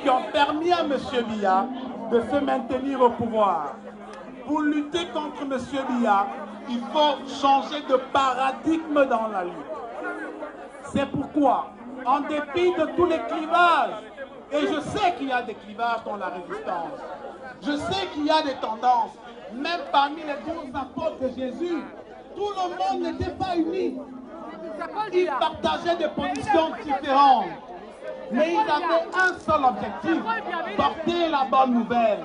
qui ont permis à M. Biya de se maintenir au pouvoir. Pour lutter contre M. Biya, il faut changer de paradigme dans la lutte. C'est pourquoi, en dépit de tous les clivages, et je sais qu'il y a des clivages dans la résistance, je sais qu'il y a des tendances, même parmi les 12 apôtres de Jésus, tout le monde n'était pas uni. Ils partageaient des positions différentes, mais ils avaient un seul objectif, porter la bonne nouvelle.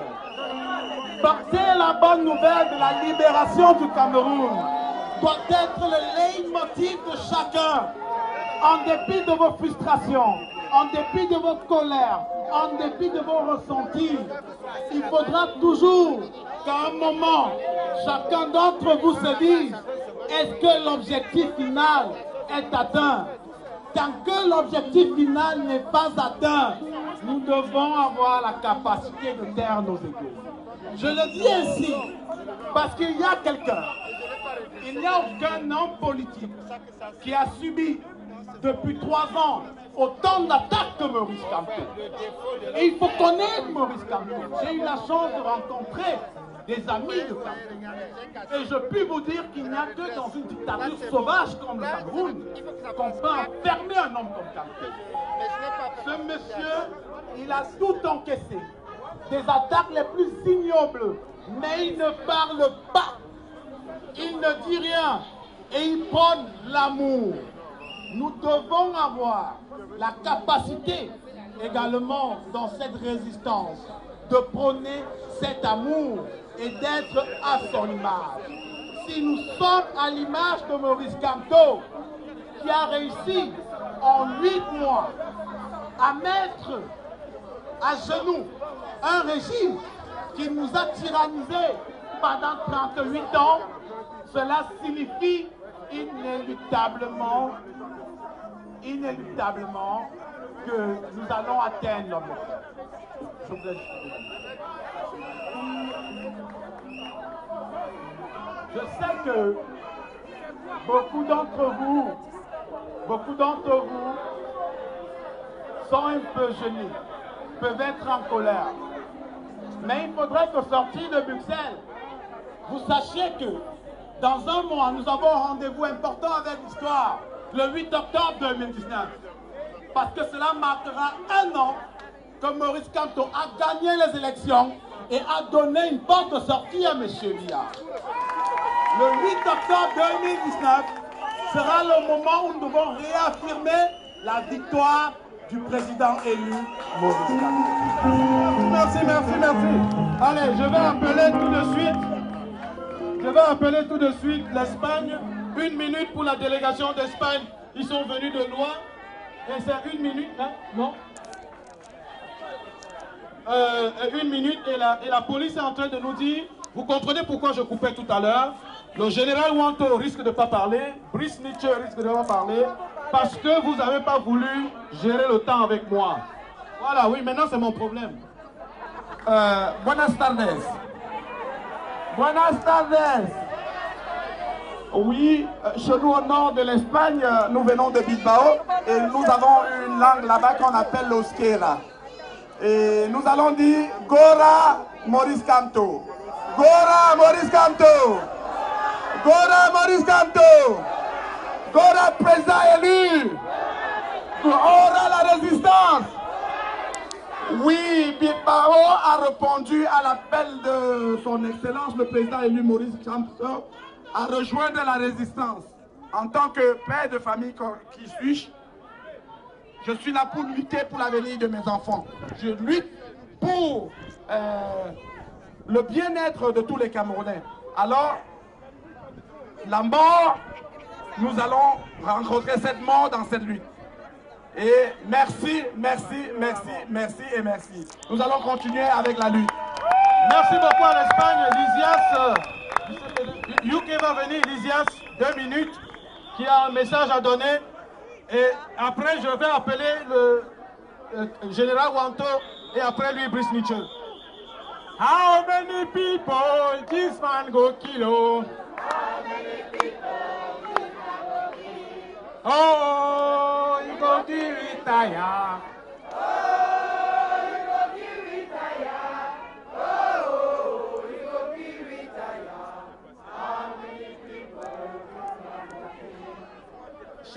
Porter la bonne nouvelle de la libération du Cameroun doit être le leitmotiv de chacun. En dépit de vos frustrations, en dépit de votre colère, en dépit de vos ressentis, il faudra toujours qu'à un moment, chacun d'entre vous se dise, est-ce que l'objectif final est atteint? Tant que l'objectif final n'est pas atteint, nous devons avoir la capacité de taire nos égos. Je le dis ainsi, parce qu'il y a quelqu'un, il n'y a aucun homme politique qui a subi depuis 3 ans autant d'attaques que Maurice Kamto. Et il faut connaître Maurice Kamto. J'ai eu la chance de rencontrer des amis de Kamto. Et je puis vous dire qu'il n'y a que dans une dictature sauvage comme le Cameroun qu'on peut enfermer un homme comme Kamto. Ce monsieur, il a tout encaissé. Des attaques les plus ignobles. Mais il ne parle pas. Il ne dit rien. Et il prône l'amour. Nous devons avoir la capacité également dans cette résistance de prôner cet amour et d'être à son image. Si nous sommes à l'image de Maurice Kamto, qui a réussi en 8 mois à mettre à genoux un régime qui nous a tyrannisés pendant 38 ans, cela signifie inéluctablement que nous allons atteindre l'objectif. Je voudrais Je sais que beaucoup d'entre vous sont un peu gênés, peuvent être en colère. Mais il faudrait que sortir de Bruxelles, vous sachiez que dans un mois, nous avons un rendez-vous important avec l'histoire, le 8 octobre 2019. Parce que cela marquera 1 an que Maurice Kamto a gagné les élections et a donné une porte de sortie à M. Biya. Le 8 octobre 2019 sera le moment où nous devons réaffirmer la victoire du président élu Maurice Kamto. Merci. Allez, je vais appeler tout de suite l'Espagne. 1 minute pour la délégation d'Espagne. Ils sont venus de loin. Et c'est 1 minute, hein? Non 1 minute et la police est en train de nous dire, vous comprenez pourquoi je coupais tout à l'heure? Le général Wanto risque de ne pas parler, Brice Nietzsche risque de ne pas parler, parce que vous n'avez pas voulu gérer le temps avec moi. Voilà, oui, maintenant c'est mon problème. Buenas tardes. Buenas tardes. Oui, chez nous au nord de l'Espagne, nous venons de Bilbao et nous avons une langue là-bas qu'on appelle l'Euskera. Et nous allons dire Gora Maurice Kamto. Gora Maurice Kamto. Gora Maurice Kamto. Gora président élu. Gora la résistance. Oui, Bilbao a répondu à l'appel de son Excellence, le président élu Maurice Kamto, à rejoindre la résistance. En tant que père de famille qui suis-je, je suis là pour lutter pour l'avenir de mes enfants. Je lutte pour le bien-être de tous les Camerounais. Alors, la mort, nous allons rencontrer cette mort dans cette lutte. Et merci. Nous allons continuer avec la lutte. Merci beaucoup à l'Espagne. Lysias, Yuke va venir, Lysias, 2 minutes, qui a un message à donner. Et après, je vais appeler le général Wanto et après lui, Brice Nietzsche. How many people this man go kill? How many people this man go kill? Oh, you go to retire. Oh, you go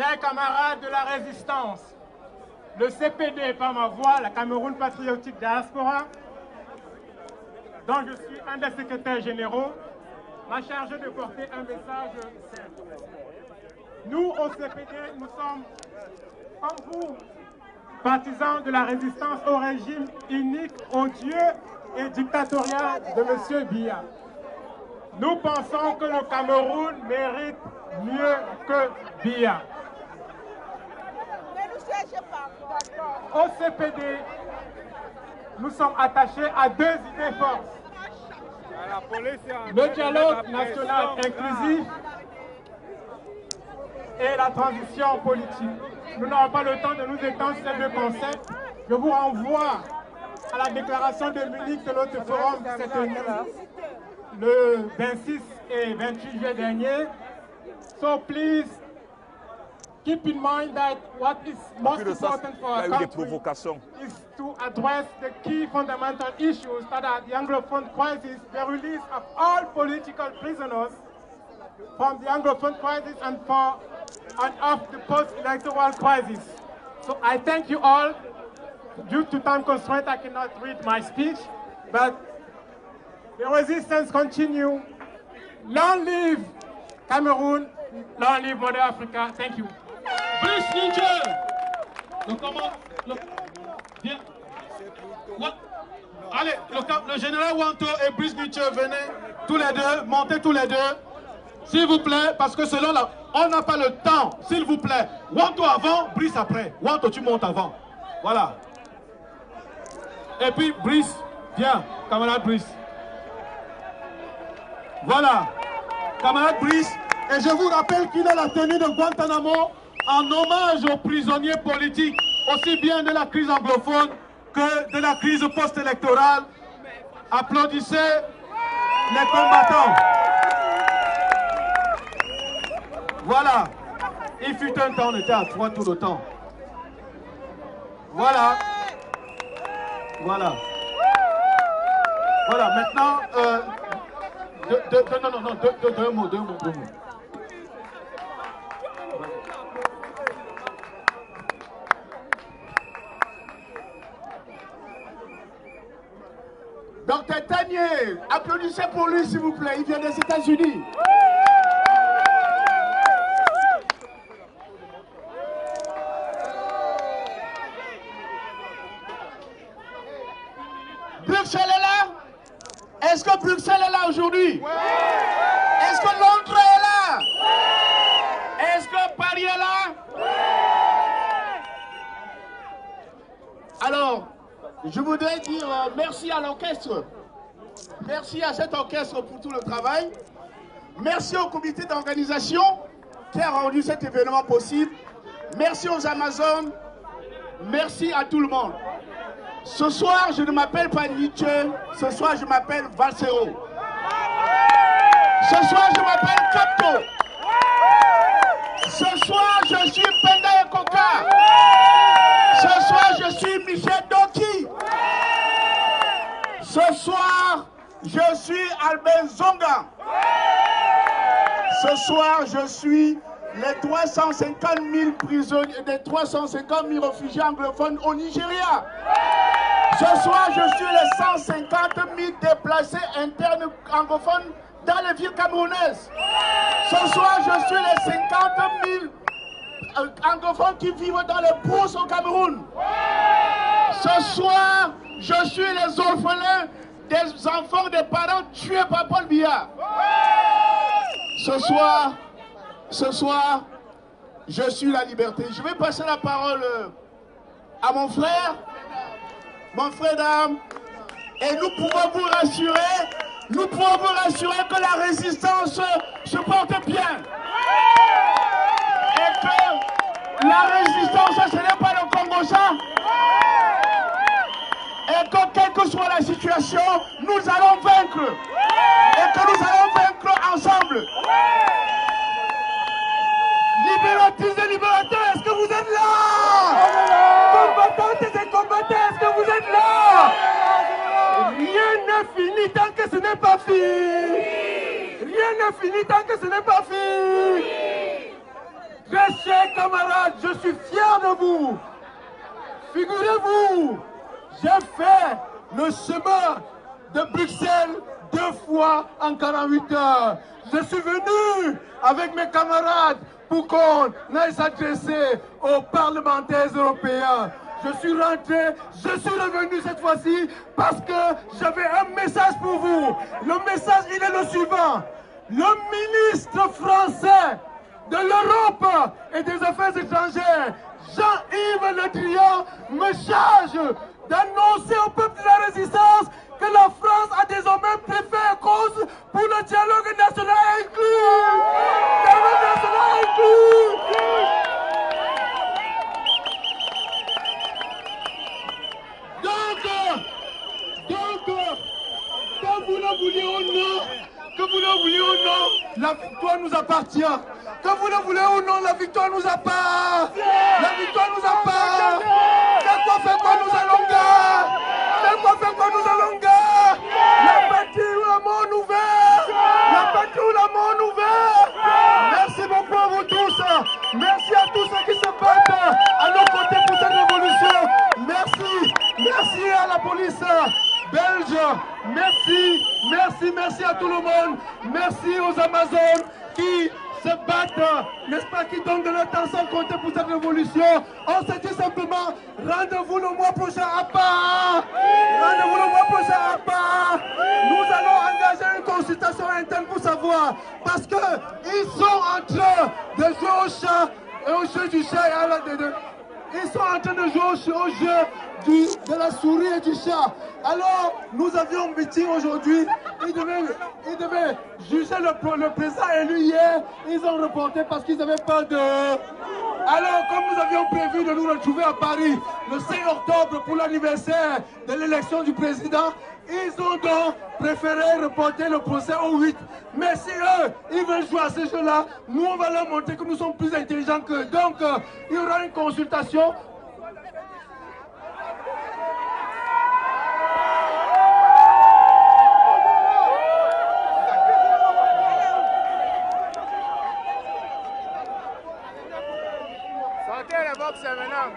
chers camarades de la résistance, le CPD par ma voix, la Cameroun Patriotique Diaspora, dont je suis un des secrétaires généraux, m'a chargé de porter un message simple. Nous, au CPD, nous sommes, comme vous, partisans de la résistance au régime inique, odieux et dictatorial de M. Biya. Nous pensons que le Cameroun mérite mieux que Biya. Au CPD, nous sommes attachés à deux idées fortes. Le dialogue national inclusif et la transition politique. Nous n'aurons pas le temps de nous étendre sur ces deux concepts. Je vous renvoie à la déclaration de Munich de notre forum qui s'est tenu le 26 et 28 juillet dernier. So please keep in mind that what is most important for our country is to address the key fundamental issues that are the Anglophone crisis, the release of all political prisoners from the Anglophone crisis and of the post-electoral crisis. So I thank you all. Due to time constraint, I cannot read my speech, but the resistance continues. Long live Cameroon, long live Mother Africa. Thank you. Brice Ninja. Allez, le général Wanto et Brice Ninja, venez tous les deux, montez tous les deux. S'il vous plaît, parce que selon la... On n'a pas le temps, s'il vous plaît. Wanto avant, Brice après. Wanto, tu montes avant. Voilà. Et puis Brice, viens, camarade Brice. Voilà, camarade Brice. Et je vous rappelle qu'il a la tenue de Guantanamo en hommage aux prisonniers politiques, aussi bien de la crise anglophone que de la crise post-électorale. Applaudissez les combattants. Voilà. Il fut un temps, on était à 3 tout le temps. Voilà. Voilà. Voilà, maintenant, deux mots. Dr Tanier, applaudissez pour lui s'il vous plaît, il vient des États-Unis. Bruxelles est là? Est-ce que Bruxelles est là aujourd'hui? Est-ce que Londres est là? Est-ce que Paris est là? Alors, je voudrais dire merci à l'orchestre. Merci à cet orchestre pour tout le travail. Merci au comité d'organisation qui a rendu cet événement possible. Merci aux Amazones. Merci à tout le monde. Ce soir, je ne m'appelle pas Nietzsche. Ce soir, je m'appelle Valsero. Ce soir, je m'appelle Capto. Ce soir, je suis Penda et Coca. Ce soir, je suis Michel Doki. Ce soir, je suis Albert Zonga. Ce soir, je suis les 350 000 prisonniers, les 350 000 réfugiés anglophones au Nigeria. Ce soir, je suis les 150 000 déplacés internes anglophones dans les villes camerounaises. Ce soir, je suis les 50 000 anglophones qui vivent dans les bourses au Cameroun. Ce soir, je suis les orphelins des enfants des parents tués par Paul Biya. Ce soir, je suis la liberté. Je vais passer la parole à mon frère d'âme, et nous pouvons vous rassurer que la résistance se porte bien. Et que la résistance, ce n'est pas le Congo-ça. Et que quelle que soit la situation, nous allons vaincre. Et que nous allons vaincre ensemble. Libératrices et libérateurs, est-ce que vous êtes là? Combattantes et combattants, est-ce que vous êtes là? Rien n'est fini tant que ce n'est pas fini. Rien n'est fini tant que ce n'est pas fini. Très chers camarades, je suis fier de vous. Figurez-vous, j'ai fait le chemin de Bruxelles 2 fois en 48 heures. Je suis venu avec mes camarades pour qu'on aille s'adresser aux parlementaires européens. Je suis rentré, je suis revenu cette fois-ci parce que j'avais un message pour vous. Le message, il est le suivant. Le ministre français de l'Europe et des Affaires étrangères, Jean-Yves Le Drian, me charge d'annoncer au peuple de la résistance que la France a désormais préféré cause pour le dialogue national inclus. Dialogue national inclus. Donc, que vous le vouliez ou non, que vous le vouliez ou non, la victoire nous appartient. Que vous le voulez ou non, la victoire nous appartient. La victoire nous appartient. Quel quoi fait quoi nous allons gagner. Quel quoi fait quoi nous allons gagner. La bâtie ou la mort ouverte. La bâtie ou la mort ouverte. Merci beaucoup à vous tous. Merci à tous ceux qui se battent à nos côtés pour cette révolution. Merci. Merci à la police belge. Merci à tout le monde. Merci aux Amazones qui se battent, n'est-ce pas, qui donnent de leur temps sans compter pour cette révolution. On se dit simplement, rendez-vous le mois prochain à Pau. Rendez-vous le mois prochain à Pau. Nous allons engager une consultation interne pour savoir, parce qu'ils sont en train de jouer au chat, et au jeu du chat et à la ils sont en train de jouer au jeu de la souris et du chat. Alors, nous avions un meeting aujourd'hui. Ils devaient juger le président élu hier. Ils ont reporté parce qu'ils avaient peur de... Alors, comme nous avions prévu de nous retrouver à Paris le 5 octobre pour l'anniversaire de l'élection du président, ils ont donc préféré reporter le procès au 8. Mais si eux, ils veulent jouer à ce jeu-là, nous, on va leur montrer que nous sommes plus intelligents qu'eux. Donc, il y aura une consultation. Sortez la boxe maintenant.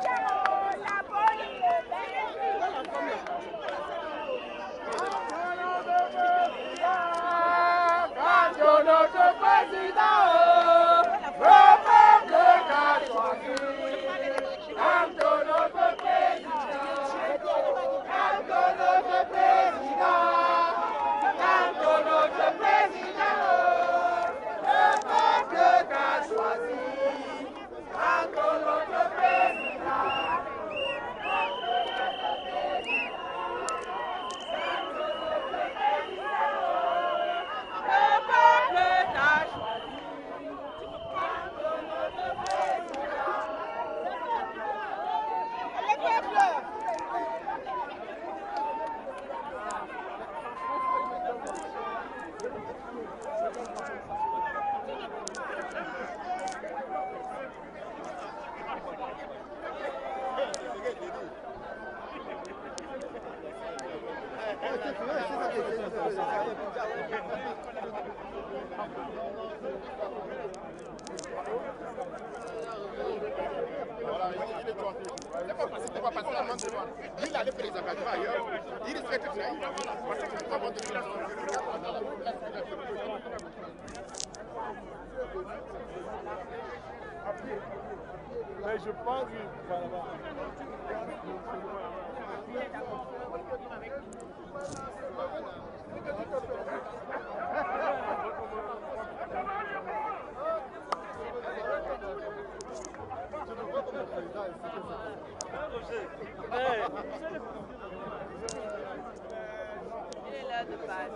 Quand notre président, le peuple qu'a choisi. Quand notre président, quand notre président, quand notre président, le peuple qu'a choisi. Il allait faire les engagements ailleurs. Il serait très mais je pense que il est là de base.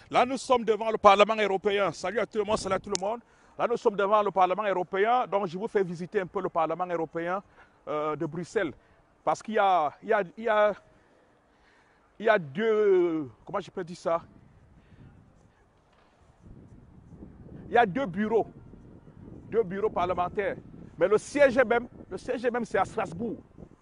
Là, nous sommes devant le Parlement européen. Salut à tout le monde, salut à tout le monde. Là, nous sommes devant le Parlement européen. Donc, je vous fais visiter un peu le Parlement européen de Bruxelles. Parce qu'il y a deux... Comment je peux dire ça? Il y a deux bureaux parlementaires. Mais le siège même, c'est à Strasbourg.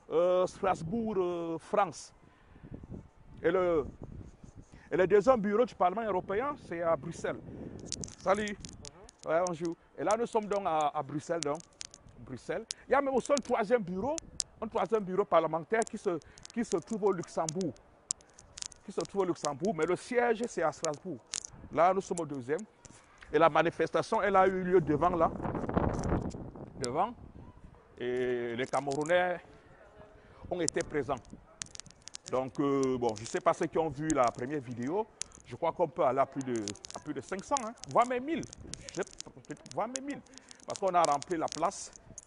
France. Et le deuxième bureau du Parlement européen, c'est à Bruxelles. Salut. Ouais, bonjour. Et là, nous sommes donc à Bruxelles, Bruxelles. Il y a même aussi un troisième bureau parlementaire qui se trouve au Luxembourg. Mais le siège, c'est à Strasbourg. Là, nous sommes au deuxième. Et la manifestation, elle a eu lieu devant là. Devant. Et les Camerounais ont été présents. Donc, bon, je ne sais pas ceux qui ont vu la première vidéo. Je crois qu'on peut aller à plus de 500, hein, voire même 1000. Voire même 1000. Parce qu'on a rempli la place.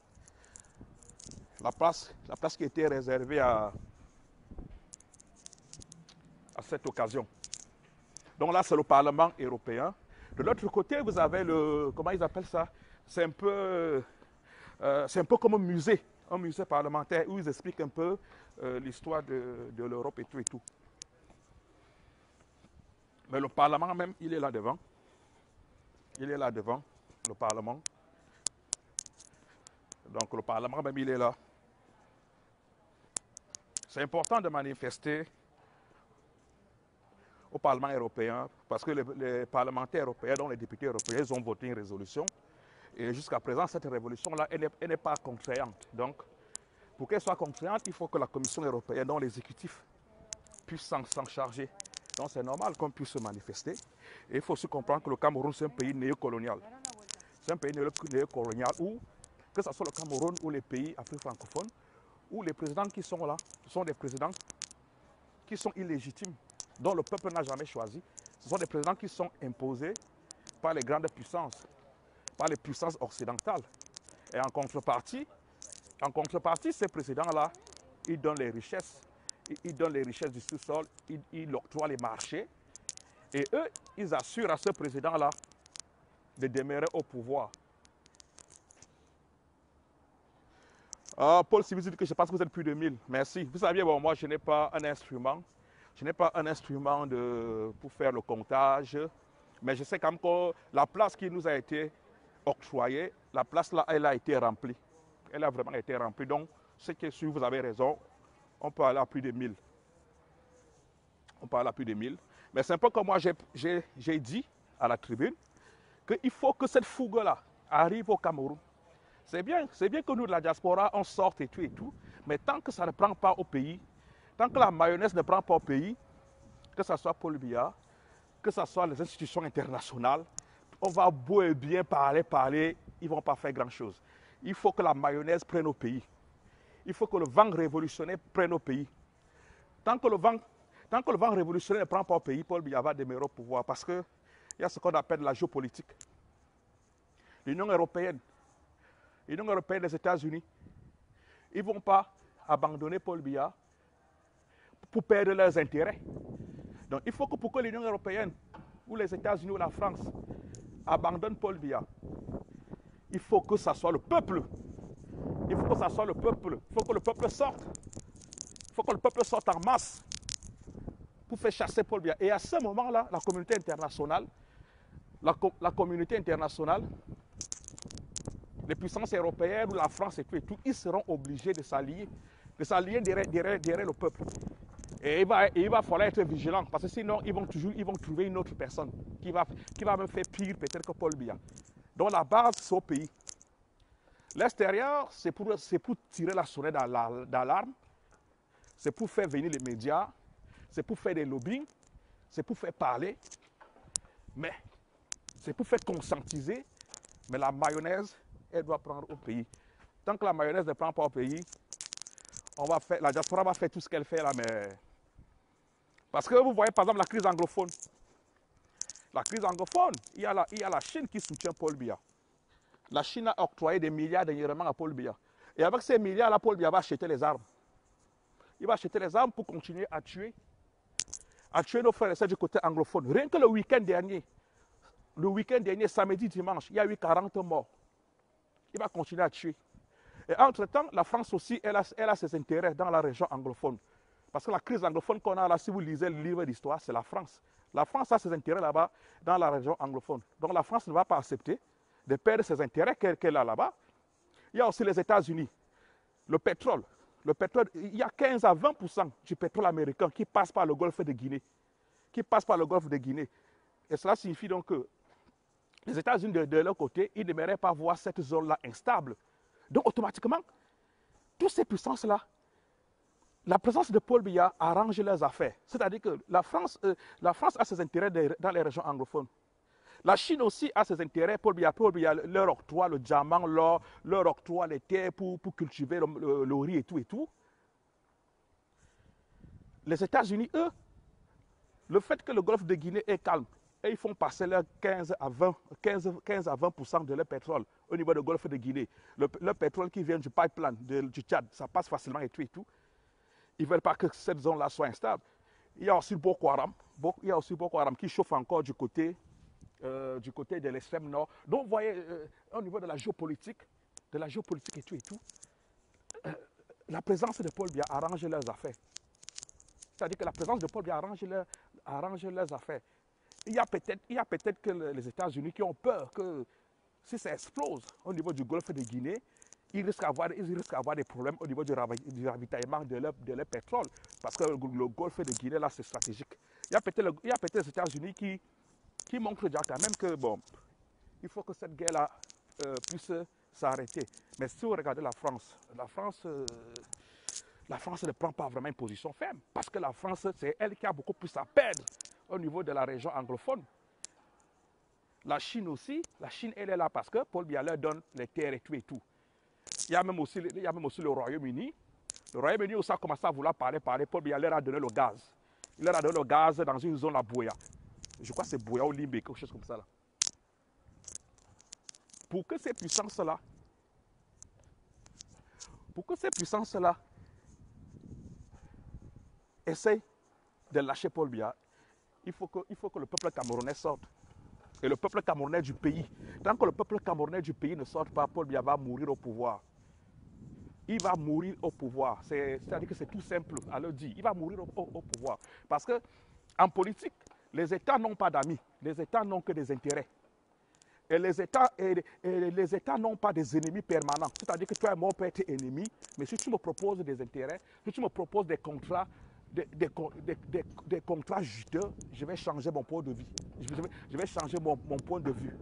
La place qui était réservée à cette occasion. Donc là, c'est le Parlement européen. De l'autre côté, vous avez le... Comment ils appellent ça? C'est un peu comme un musée parlementaire où ils expliquent un peu l'histoire de l'Europe et tout. Mais le Parlement même, il est là devant. Le Parlement. Donc le Parlement même, il est là. C'est important de manifester au Parlement européen parce que les parlementaires européens, dont les députés européens, ils ont voté une résolution. Et jusqu'à présent, cette résolution-là, elle n'est pas contraignante. Donc, pour qu'elle soit contraignante, il faut que la Commission européenne, dont l'exécutif, puisse s'en charger. Donc, c'est normal qu'on puisse se manifester. Et il faut aussi comprendre que le Cameroun, c'est un pays néocolonial. C'est un pays néocolonial où, que ce soit le Cameroun ou les pays africains francophones, où les présidents qui sont là, ce sont des présidents qui sont illégitimes, dont le peuple n'a jamais choisi. Ce sont des présidents qui sont imposés par les grandes puissances, par les puissances occidentales. Et en contrepartie, ces présidents-là, ils donnent les richesses. Ils donnent les richesses du sous-sol, ils octroient les marchés. Et eux, ils assurent à ce président-là de demeurer au pouvoir. Paul, si vous dites que je pense que vous êtes plus de 1000, merci. Vous savez, bon, moi, je n'ai pas un instrument. Je n'ai pas un instrument pour faire le comptage. Mais je sais quand même que la place qui nous a été octroyée, la place là, elle a été remplie. Elle a vraiment été remplie. Donc, ce qui est sûr, vous avez raison, on peut aller à plus de 1000. On peut aller à plus de 1000. Mais c'est un peu comme moi, j'ai dit à la tribune qu'il faut que cette fougue-là arrive au Cameroun. C'est bien que nous, de la diaspora, on sorte et tout, mais tant que ça ne prend pas au pays, tant que la mayonnaise ne prend pas au pays, que ce soit Paul Biya, que ce soit les institutions internationales, on va beau et bien parler, ils ne vont pas faire grand-chose. Il faut que la mayonnaise prenne au pays. Il faut que le vent révolutionnaire prenne au pays. Tant que le vent révolutionnaire ne prend pas au pays, Paul Biya va demeurer au pouvoir parce qu'il y a ce qu'on appelle la géopolitique. L'Union européenne, les États-Unis, ils ne vont pas abandonner Paul Biya pour perdre leurs intérêts. Donc il faut que pour que l'Union européenne, ou les États-Unis ou la France abandonnent Paul Biya, il faut que ça soit le peuple. Il faut que ça soit le peuple. Il faut que le peuple sorte. Il faut que le peuple sorte en masse pour faire chasser Paul Biya. Et à ce moment-là, la communauté internationale, les puissances européennes ou la France et tout, ils seront obligés de s'allier derrière le peuple. Et il va falloir être vigilant parce que sinon, ils vont trouver une autre personne qui va même faire pire peut-être que Paul Biya. Donc la base, c'est au pays. L'extérieur, c'est pour tirer la sonnette d'alarme, c'est pour faire venir les médias, c'est pour faire des lobbying, c'est pour faire parler, mais c'est pour faire conscientiser, mais la mayonnaise, elle doit prendre au pays. Tant que la mayonnaise ne prend pas au pays, la diaspora va faire tout ce qu'elle fait là, mais... Parce que vous voyez par exemple la crise anglophone. La crise anglophone, il y a la Chine qui soutient Paul Biya. La Chine a octroyé des milliards dernièrement à Paul Biya. Et avec ces milliards-là, Paul Biya va acheter les armes. Il va acheter les armes pour continuer à tuer à tuer nos frères et sœurs du côté anglophone. Rien que le week-end dernier, samedi, dimanche, il y a eu 40 morts. Il va continuer à tuer. Et entre-temps, la France aussi, elle a ses intérêts dans la région anglophone. Parce que la crise anglophone qu'on a là, si vous lisez le livre d'histoire, c'est la France. La France a ses intérêts là-bas, dans la région anglophone. Donc la France ne va pas accepter de perdre ses intérêts qu'elle a là-bas. Il y a aussi les États-Unis. Le pétrole, il y a 15 à 20% du pétrole américain qui passe par le golfe de Guinée. Et cela signifie donc que les États-Unis, de leur côté, ils n'aimeraient pas voir cette zone-là instable. Donc, automatiquement, toutes ces puissances-là, la présence de Paul Biya arrange leurs affaires. C'est-à-dire que la France a ses intérêts dans les régions anglophones. La Chine aussi a ses intérêts. Paul Biya leur octroie le diamant, leur octroie les terres pour cultiver le riz et tout. Les États-Unis, eux, le fait que le golfe de Guinée est calme, et ils font passer leur 15 à 20% de leur pétrole au niveau du golfe de Guinée. Le pétrole qui vient du pipeline du Tchad, ça passe facilement et tout. Ils ne veulent pas que cette zone-là soit instable. Il y a aussi Boko Haram. Qui chauffe encore du côté de l'extrême nord. Donc, vous voyez, au niveau de la géopolitique et tout, la présence de Paul Biya arrange leurs affaires. C'est-à-dire que la présence de Paul Biya arrange leurs affaires. Il y a peut-être que les États-Unis qui ont peur que si ça explose au niveau du golfe de Guinée, ils risquent d'avoir des problèmes au niveau du ravitaillement de leur pétrole. Parce que le golfe de Guinée, là, c'est stratégique. Il y a peut-être les États-Unis qui montrent déjà quand même que, bon, il faut que cette guerre-là puisse s'arrêter. Mais si vous regardez la France ne prend pas vraiment une position ferme. Parce que la France, c'est elle qui a beaucoup plus à perdre au niveau de la région anglophone. La Chine aussi, elle est là parce que Paul Biya leur donne les terres et tout. Il y a même aussi le Royaume-Uni. Le Royaume-Uni aussi a commencé à vouloir parler. Paul Biya leur a donné le gaz. Il leur a donné le gaz dans une zone à Buea. Je crois que c'est Buea ou Limbe, quelque chose comme ça. Là. Pour que ces puissances-là essayent de lâcher Paul Biya, il faut que le peuple camerounais sorte. Et le peuple camerounais du pays. Tant que le peuple camerounais du pays ne sort pas, Paul Biya va mourir au pouvoir. Il va mourir au pouvoir. C'est-à-dire que c'est tout simple à le dire. Il va mourir au pouvoir. Parce qu'en politique, les États n'ont pas d'amis. Les États n'ont que des intérêts. Et les États n'ont pas des ennemis permanents. C'est-à-dire que toi et moi, on peut être ennemis, mais si tu me proposes des intérêts, si tu me proposes des contrats, des contrats juteux, je vais changer mon point de vue. Je vais changer mon point de vue.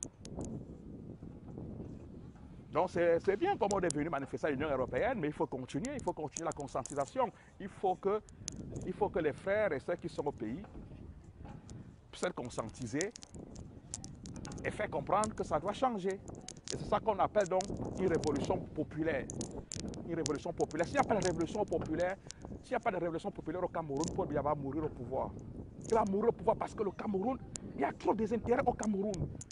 Donc c'est bien comme on est venu manifester à l'Union européenne, mais il faut continuer la conscientisation. Il faut que les frères et ceux qui sont au pays puissent être conscientisés et faire comprendre que ça doit changer. Et c'est ça qu'on appelle donc une révolution populaire. Une révolution populaire. S'il n'y a pas de révolution populaire, au Cameroun, Paul Biya va mourir au pouvoir. Il va mourir au pouvoir parce que le Cameroun, il y a trop des intérêts au Cameroun.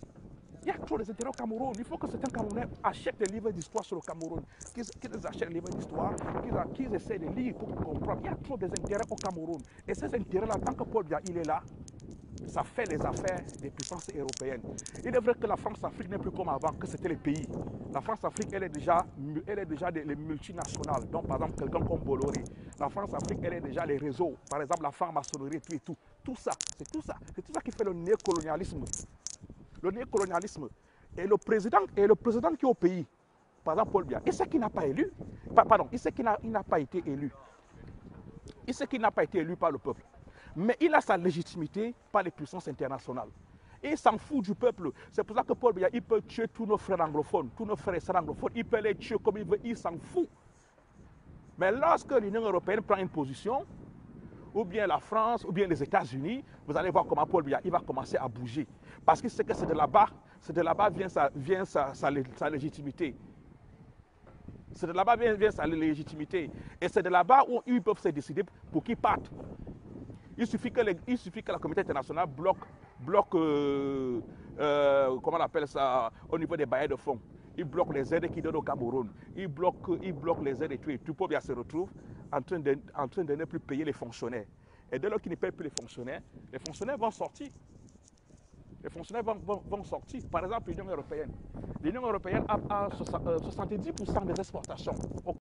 Il faut que certains Camerounais achètent des livres d'histoire sur le Cameroun. Qu'ils achètent des livres d'histoire, qu'ils essaient de lire pour comprendre. Il y a trop des intérêts au Cameroun. Et ces intérêts-là, tant que Paul Biya il est là, ça fait les affaires des puissances européennes. Il est vrai que la France-Afrique n'est plus comme avant, que c'était les pays. La France-Afrique, elle est déjà les multinationales. Donc, par exemple, quelqu'un comme Bolloré. La France-Afrique, elle est déjà les réseaux. Par exemple, la franc-maçonnerie et tout. Tout ça, c'est tout ça qui fait le néocolonialisme. Le néocolonialisme. Et le président qui est au pays, par exemple Paul Biya, il sait qu'il n'a pas élu. Il sait qu'il n'a pas été élu. Il sait qu'il n'a pas été élu par le peuple. Mais il a sa légitimité par les puissances internationales. Et il s'en fout du peuple. C'est pour ça que Paul Biya, il peut tuer tous nos frères anglophones, tous nos frères et sœurs anglophones. Il peut les tuer comme il veut, il s'en fout. Mais lorsque l'Union européenne prend une position, ou bien la France, ou bien les États-Unis, vous allez voir comment Paul Biya, il va commencer à bouger. Parce qu'il sait que c'est de là-bas vient sa légitimité. C'est de là-bas vient sa légitimité. Et c'est de là-bas où ils peuvent se décider pour qu'ils partent. Il suffit que la communauté internationale bloque comment on appelle ça, au niveau des bailleurs de fonds. Il bloque les aides qu'ils donnent au Cameroun. Il bloque les aides et tout. Et tout Paul Biya se retrouve en train de ne plus payer les fonctionnaires. Et dès lors qu'ils ne payent plus les fonctionnaires vont sortir. Les fonctionnaires vont sortir. Par exemple, l'Union européenne. L'Union européenne a 70% des exportations.